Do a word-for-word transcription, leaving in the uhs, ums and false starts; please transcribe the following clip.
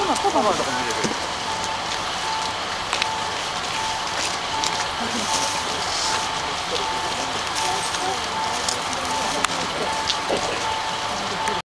カバーとかも入れてる。